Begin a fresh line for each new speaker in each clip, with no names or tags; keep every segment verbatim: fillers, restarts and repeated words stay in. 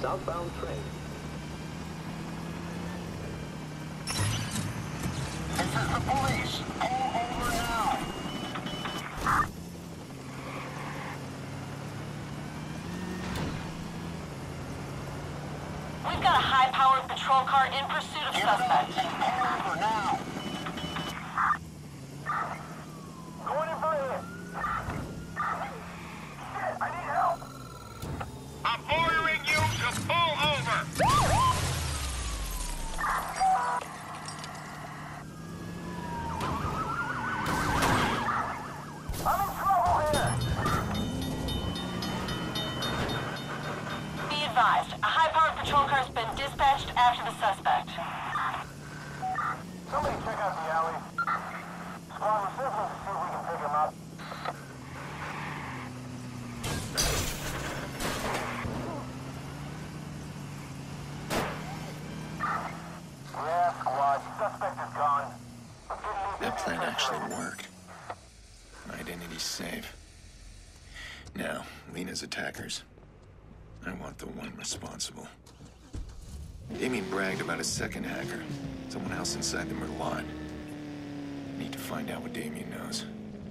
southbound train.
This is the police. All over now.
We've got a high-powered patrol car in pursuit of suspects.
All over now.
Going in for a hit. Shit, I need help.
I'm ordering you to pull over.
I'm in trouble here.
Be advised, a high-powered patrol car has been dispatched after the suspect.
Somebody check out the alley. Squad, we're circling to see if we can pick him up. Yeah, squad. Suspect is gone.
That plan actually worked. My identity's safe. Now, Lena's attackers. I want the one responsible. Damien bragged about a second hacker. Someone else inside the Merlot. Need to find out what Damien knows.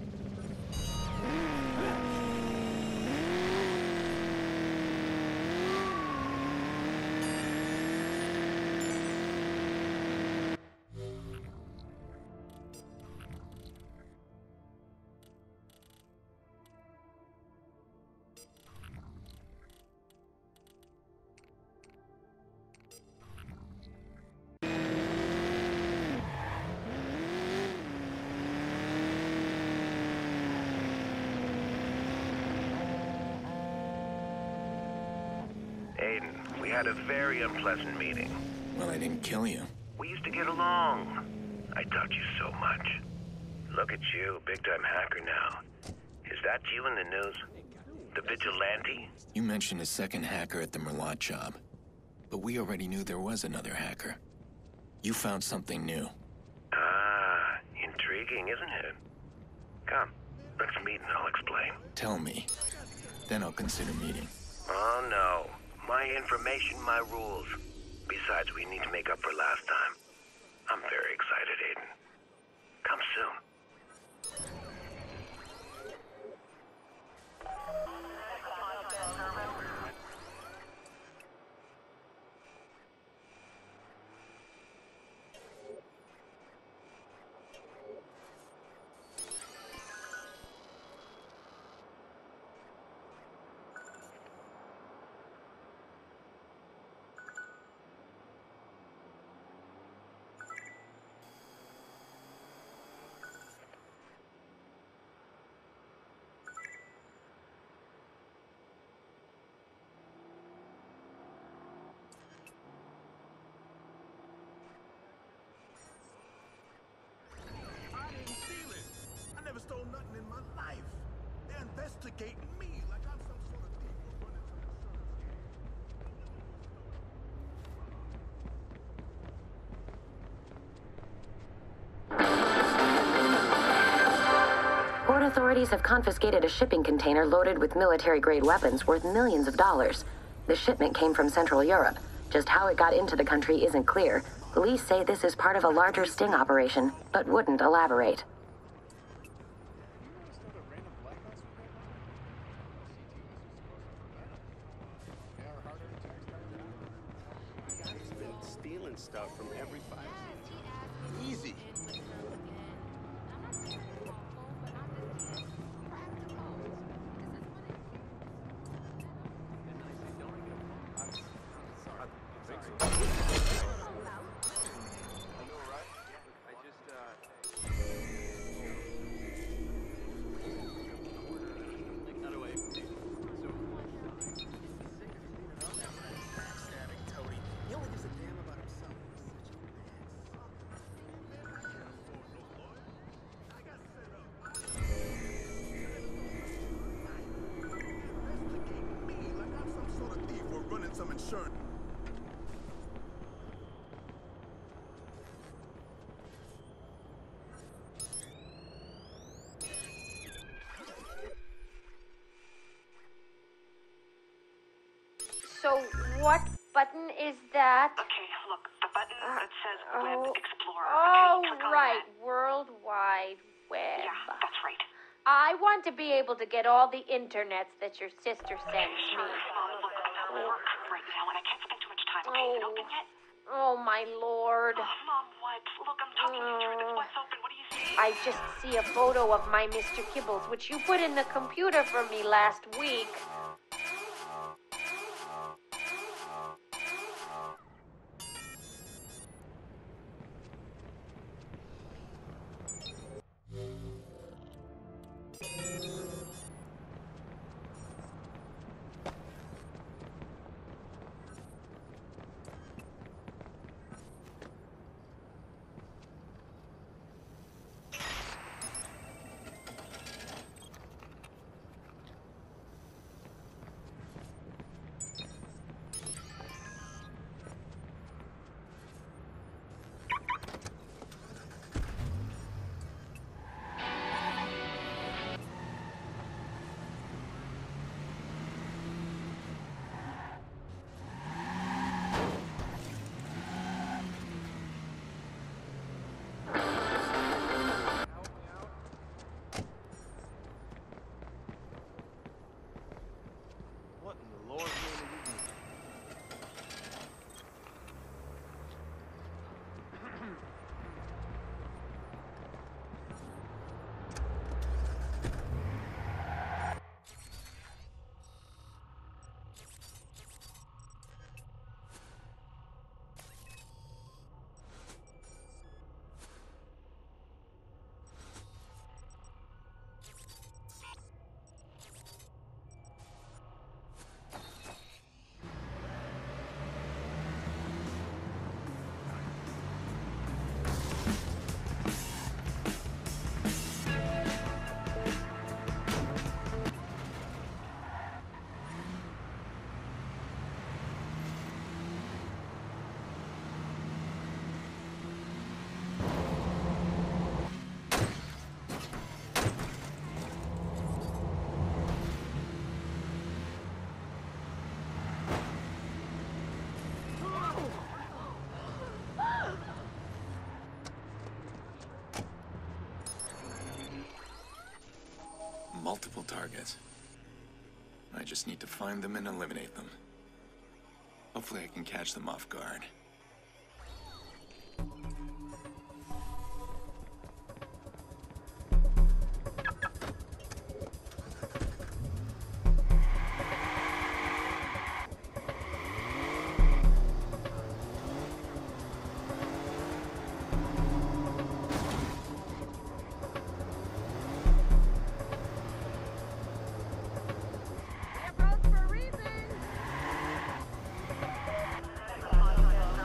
Aiden, we had a very unpleasant meeting.
Well, I didn't kill you.
We used to get along. I taught you so much. Look at you, big-time hacker now. Is that you in the news? The vigilante?
You mentioned a second hacker at the Merlot job. But we already knew there was another hacker. You found something new.
Ah, intriguing, isn't it? Come, let's meet and I'll explain.
Tell me. Then I'll consider meeting.
Oh, no. My information, my rules. Besides, we need to make up for last time. I'm very excited, Aiden. Come soon.
Stole nothing in my life. They're investigating me like I'm some sort of thief or running some
Port authorities have confiscated a shipping container loaded with military-grade weapons worth millions of dollars. The shipment came from Central Europe. Just how it got into the country isn't clear. Police say this is part of a larger sting operation, but wouldn't elaborate.
Stuff from every five. Easy.
some insurance.
So what button is that?
Okay, look, the button that says
oh.
Web Explorer.
Oh,
okay, click on
right.
that.
World Wide Web.
Yeah, that's right.
I want to be able to get all the internets that your sister sends
Sure,
me.
Mom, look, I'm at work right now, and I can't spend too much time. Okay, is it open yet?
Oh, my lord.
Oh, Mom, what? Look, I'm talking you through this. What's open? What do you see?
I just see a photo of my Mister Kibbles, which you put in the computer for me last week.
What in the Lord's name are you doing?
Multiple targets. I just need to find them and eliminate them. Hopefully I can catch them off guard.
Roads for a reason.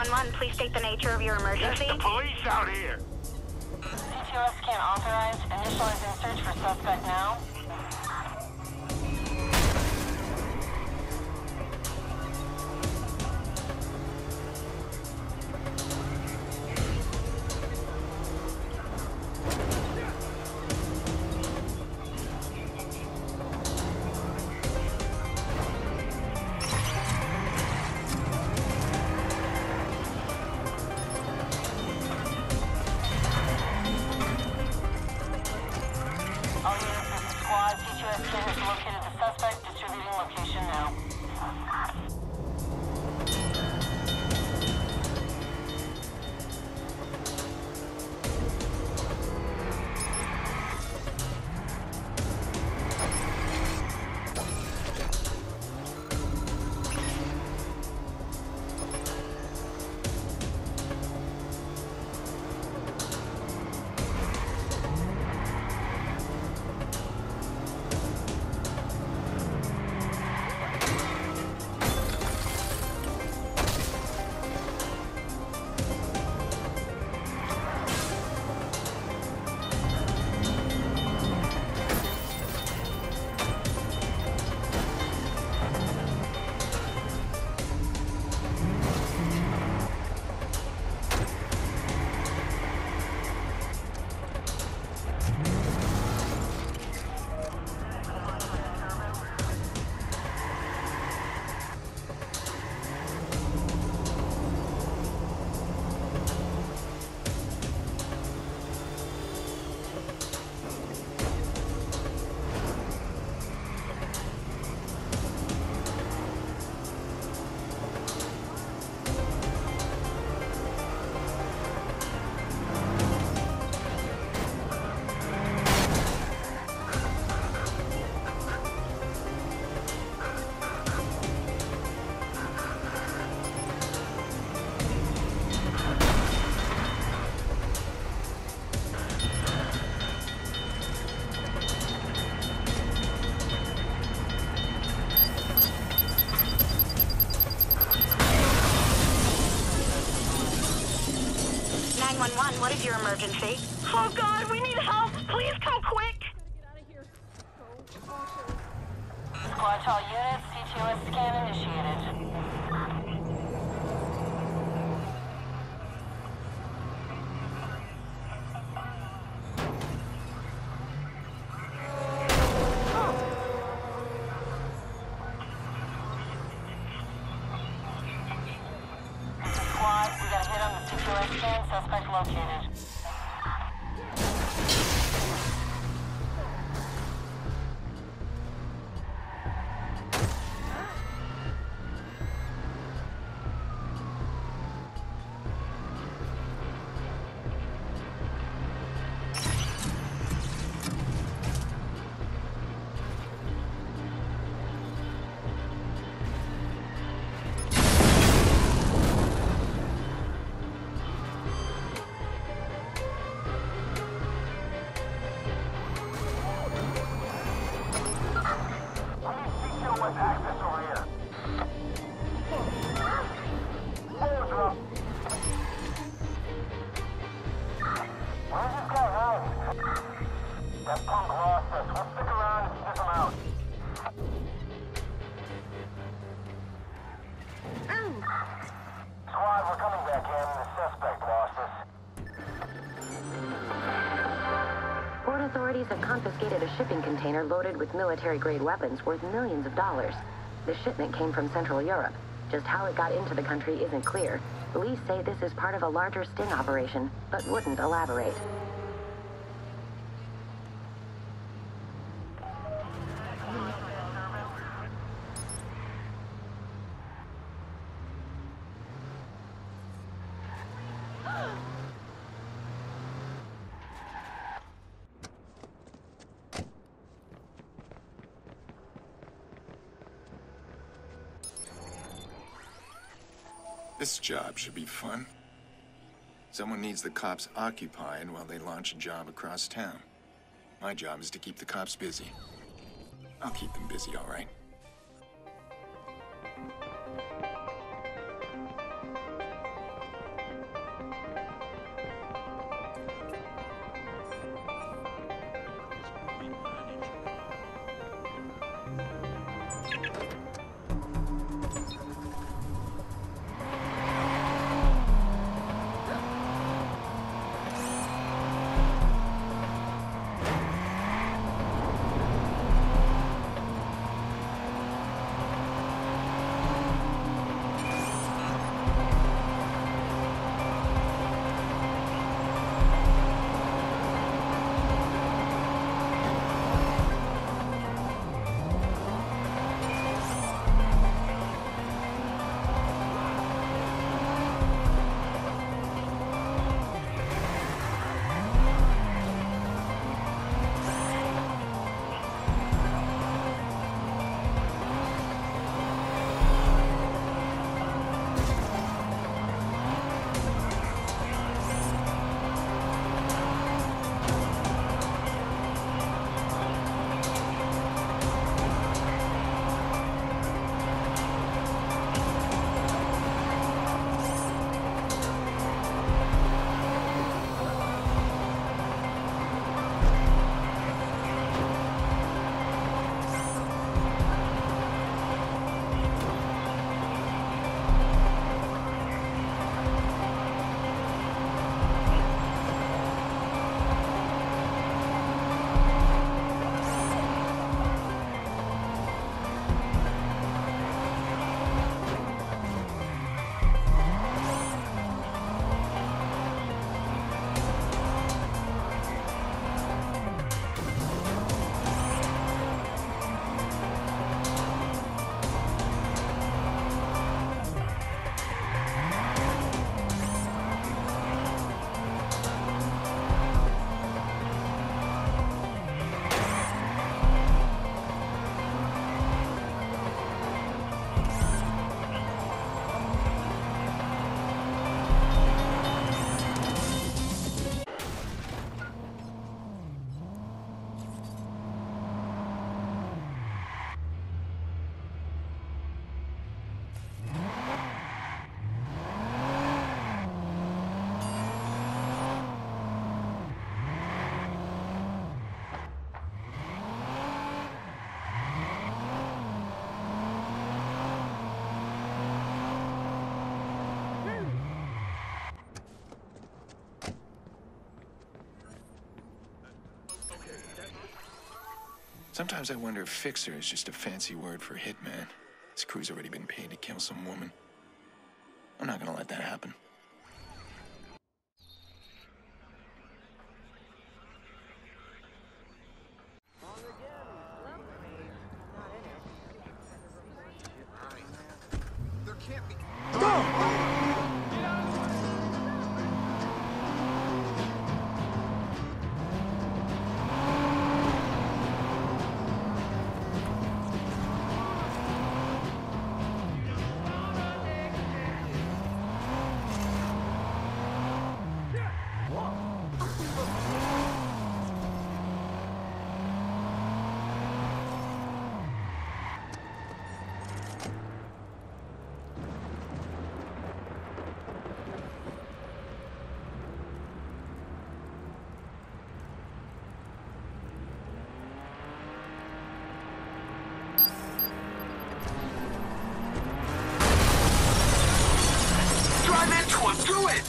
one one, please state the nature of your emergency.
The police out here!
C T O scan authorized. Initializing search for suspect now.
nine one one, what is your emergency? Oh God, we need help! Please come quick!
Squad to all units, C T O S scan initiated. Squad, we got a hit on the C T O S scan, suspect located.
Access over here. Doors are up. Where's this guy hiding? That punk lost us. We'll stick around and sniff him out. Squad, we're coming back in. The suspect lost us.
Port authorities have confiscated a shipping container loaded with military-grade weapons worth millions of dollars. The shipment came from Central Europe. Just how it got into the country isn't clear. Police say this is part of a larger sting operation, but wouldn't elaborate.
This job should be fun. Someone needs the cops occupied while they launch a job across town. My job is to keep the cops busy. I'll keep them busy, all right? Sometimes I wonder if fixer is just a fancy word for hitman. This crew's already been paid to kill some woman. I'm not gonna let that happen.
There can't be.
Do it!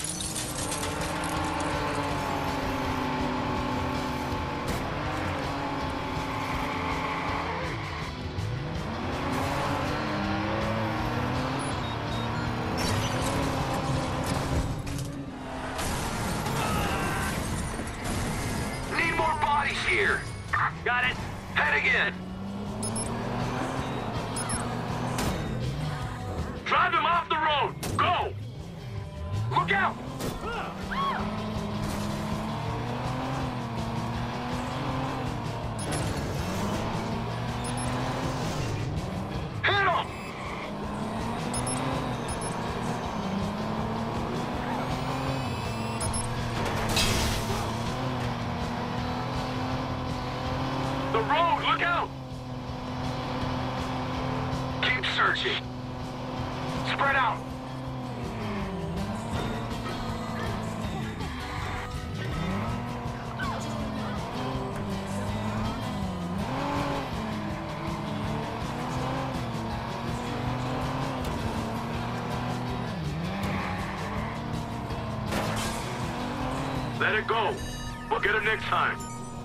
Need more bodies here. Got it. Head again. Drive him off the road. Go! Look out! Hit him! The road, look out! Keep searching. Spread out. Let it go. We'll get him next time.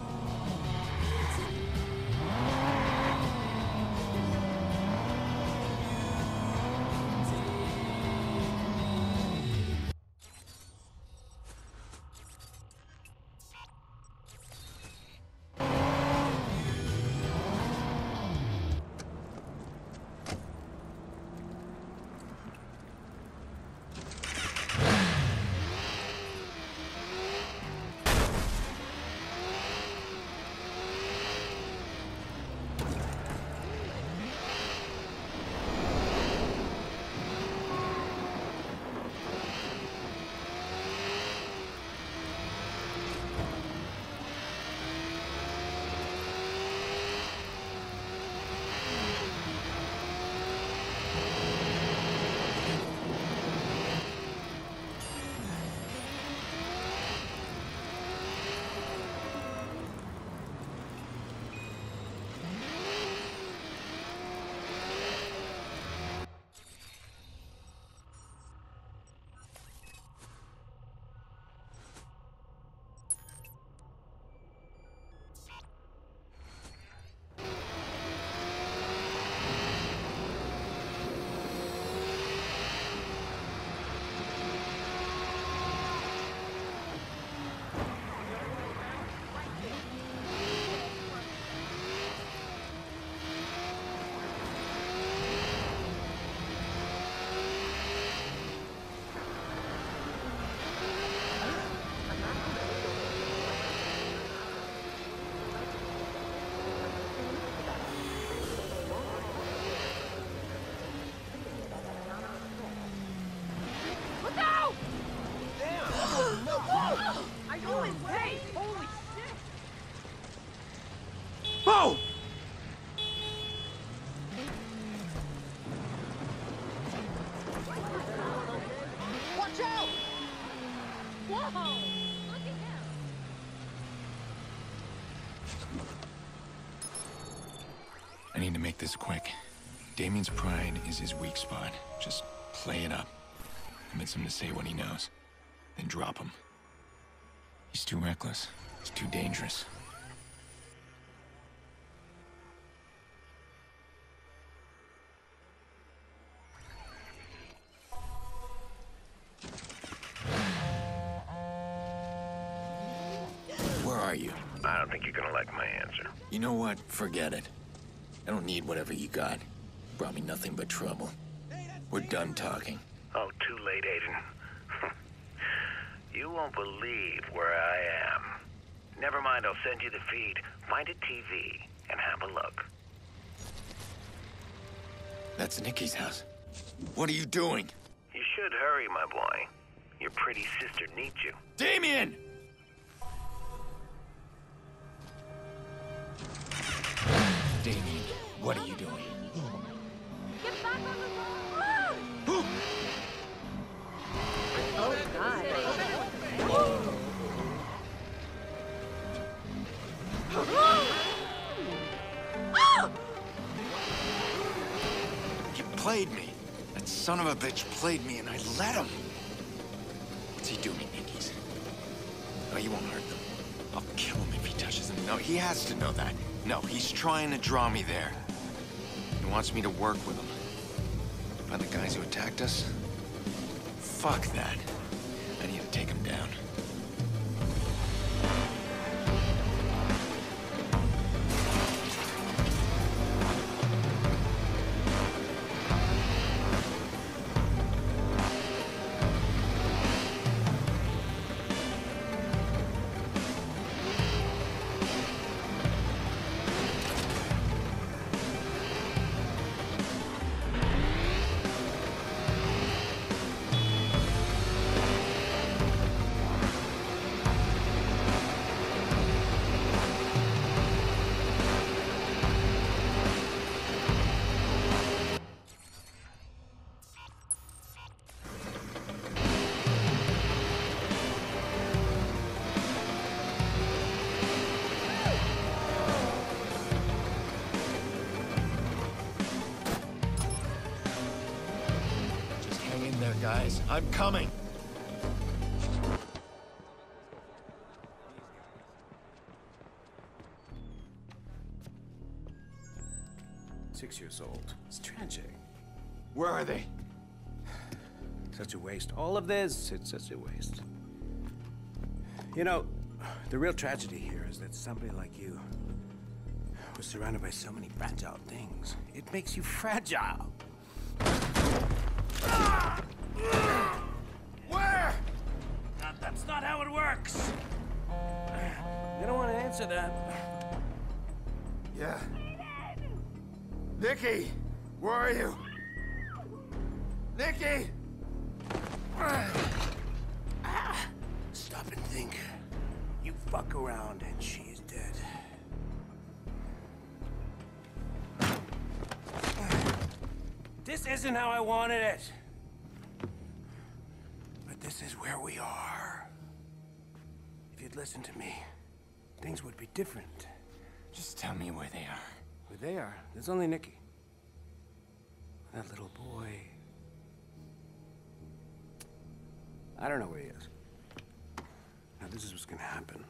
Oh!
Watch out! Whoa! Look at him!
I need to make this quick. Damien's pride is his weak spot. Just play it up. Convince him to say what he knows. Then drop him. He's too reckless. He's too dangerous. Where are you?
I don't think you're gonna like my answer.
You know what? Forget it. I don't need whatever you got. Brought me nothing but trouble. We're done talking.
Oh, too late, Aiden. You won't believe where I am. Never mind, I'll send you the feed. Find a T V and have a look.
That's Nikki's house. What are you doing?
You should hurry, my boy. Your pretty sister needs you.
Damien! Damien, what are you doing?
Get back on the road! Oh, God.
He played me. That son of a bitch played me, and I let him. What's he doing, Nikki's? No, you won't hurt them. I'll kill him if he touches them. No, he has to know that. No, he's trying to draw me there. He wants me to work with him. Find the guys who attacked us? Fuck that. I need to take him down. Guys, I'm coming.
six years old. It's tragic.
Where are they?
Such a waste. All of this, it's such a waste. You know, the real tragedy here is that somebody like you was surrounded by so many fragile things. It makes you fragile.
Where?
Uh, that's not how it works. They don't want to answer that.
Yeah. Nikki, where are you? Nikki!
Stop and think. You fuck around and she is dead. This isn't how I wanted it. But this is where we are. If you'd listened to me, things would be different.
Just tell me where they are.
Where they are? There's only Nikki. That little boy. I don't know where he is. Now, this is what's gonna happen.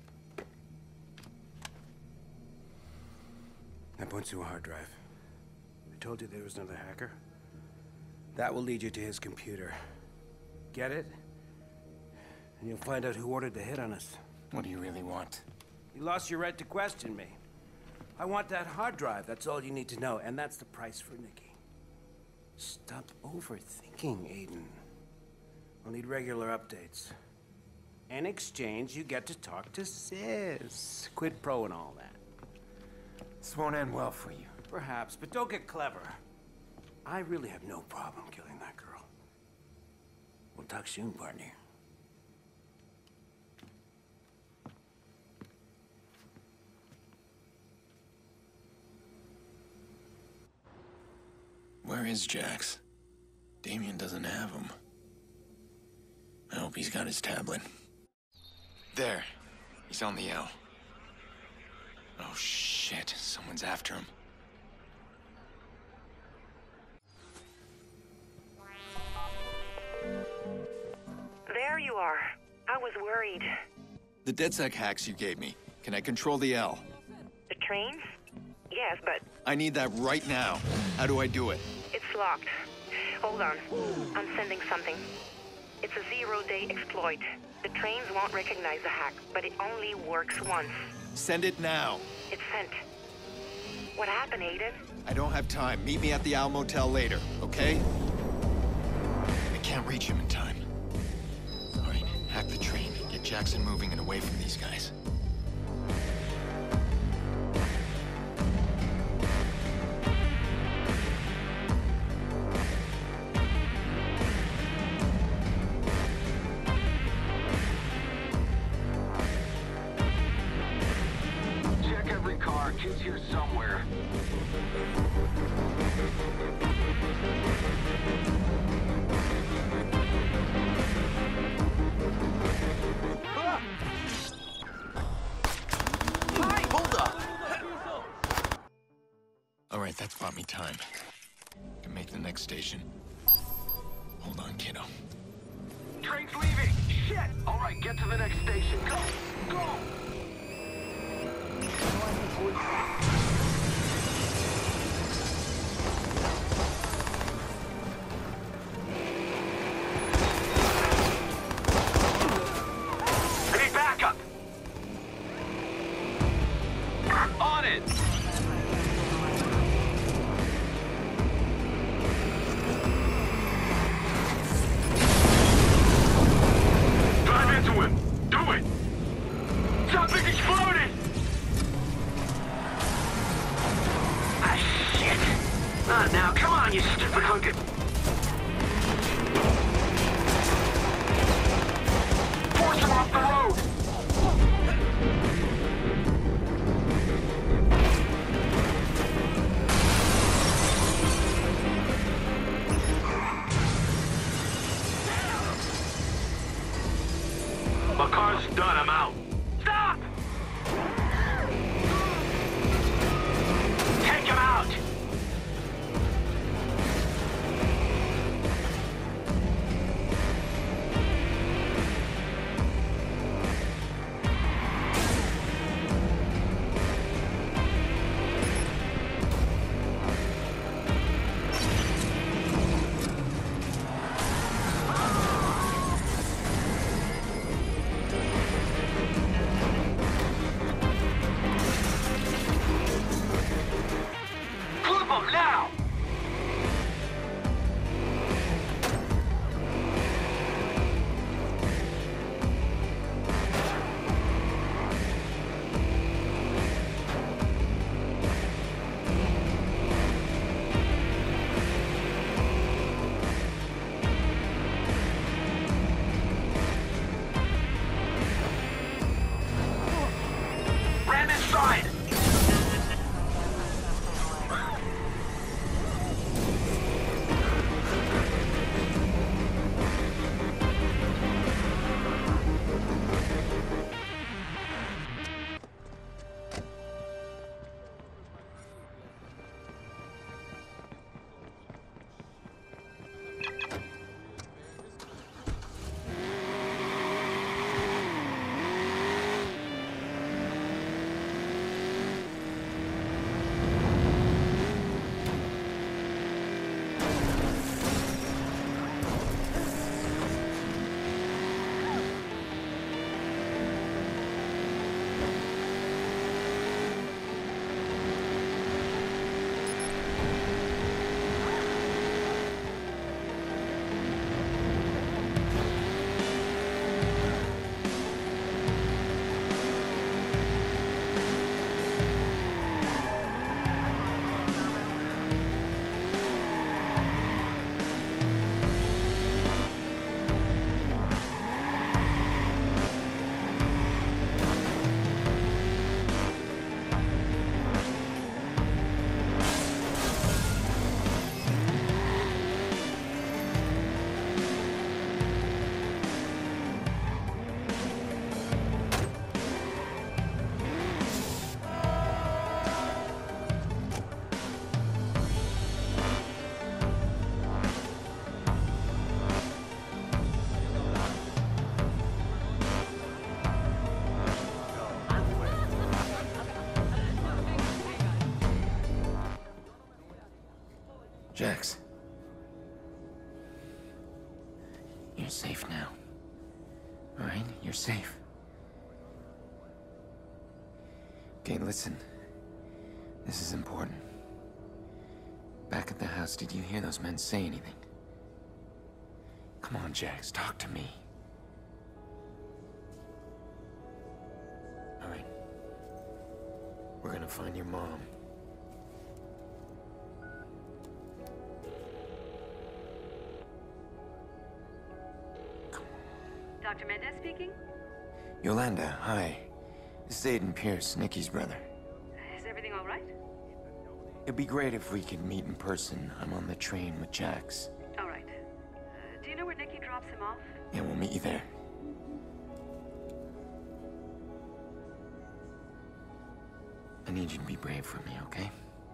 I point to a hard drive. I told you there was another hacker. That will lead you to his computer. Get it? And you'll find out who ordered the hit on us.
What do you really want?
You lost your right to question me. I want that hard drive, that's all you need to know, and that's the price for Nikki. Stop overthinking, Aiden. I'll need regular updates. In exchange, you get to talk to Sis. Quid pro and all that.
This won't end well for you.
Perhaps, but don't get clever. I really have no problem killing that girl. We'll talk soon, partner.
Where is Jax? Damien doesn't have him. I hope he's got his tablet. There. He's on the L. Oh shit, someone's after him.
There you are. I was worried.
The DedSec hacks you gave me. Can I control the L?
The trains? Yes, but
I need that right now. How do I do it?
it's locked. Hold on. I'm sending something. It's a zero-day exploit. The trains won't recognize the hack, but it only works once.
Send it now.
It's sent. What happened, Aiden?
I don't have time. Meet me at the Al Motel later, okay? I can't reach him in time. All right, hack the train. Get Jackson moving and away from these guys.
Check every car. Kid's here somewhere.
All right, that's bought me time. Can make the next station. Hold on, kiddo.
Train's leaving! Shit! All right, get to the next station. Go! Go! I need backup! On it! Drive into him! Do it! Something exploded! Ah, shit! Not now. Come on, you stupid hunkin'. Force him off the road! My car's done. I'm out. Stop! Take him out!
Jax. You're safe now. Alright? You're safe. Okay, listen. This is important. Back at the house, did you hear those men say anything? Come on, Jax, talk to me. Alright. We're gonna find your mom.
Doctor Mendez speaking?
Yolanda, hi. This is Aiden Pierce, Nikki's brother.
Is everything all right?
It'd be great if we could meet in person. I'm on the train with Jax.
All right. Uh, do you know where Nikki drops him off?
Yeah, we'll meet you there. I need you to be brave for me, okay?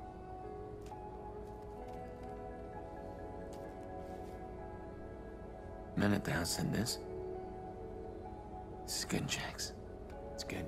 Men at the house said this. This is good, Jax. It's good.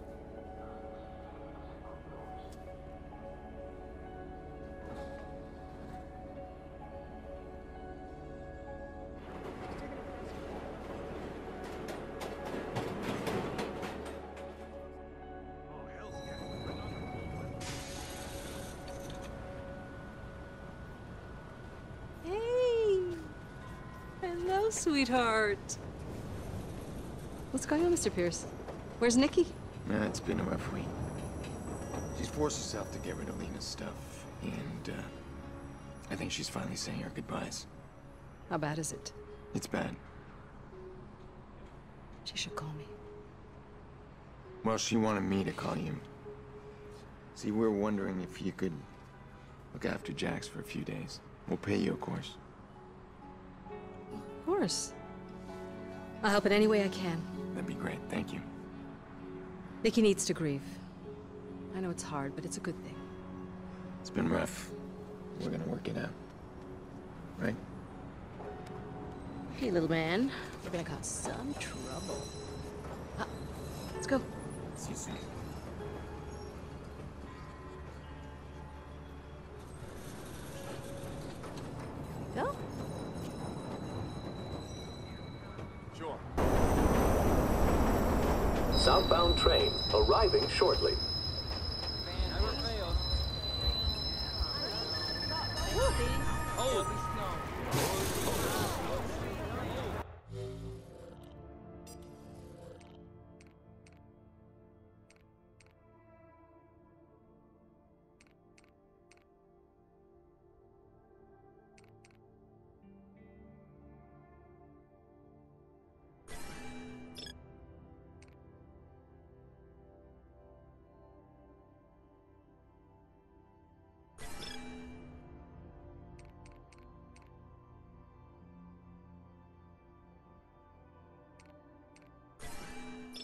Hey! Hello, sweetheart. What's going on, Mister Pierce? Where's Nikki?
Nah, it's been a rough week. She's forced herself to get rid of Lena's stuff, and, uh, I think she's finally saying her goodbyes.
How bad is it?
It's bad.
She should call me.
Well, she wanted me to call you. See, we were wondering if you could look after Jax for a few days. We'll pay you, of course.
Of course. I'll help in any way I can.
That'd be great, thank you.
Nikki needs to grieve. I know it's hard, but it's a good thing.
It's been rough. We're gonna work it out. Right?
Hey, little man. We're gonna cause some trouble. Ah, let's go.
See you soon.
Go.
Sure. Southbound train arriving shortly.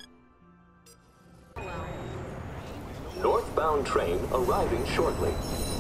Northbound train arriving shortly.